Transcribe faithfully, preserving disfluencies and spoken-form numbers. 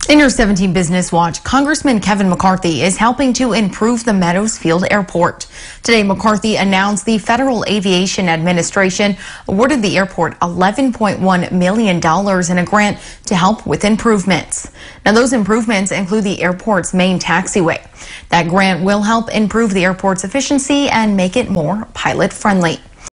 In your seventeen Business Watch, Congressman Kevin McCarthy is helping to improve the Meadows Field Airport. Today, McCarthy announced the Federal Aviation Administration awarded the airport eleven point one million dollars in a grant to help with improvements. Now, those improvements include the airport's main taxiway. That grant will help improve the airport's efficiency and make it more pilot-friendly.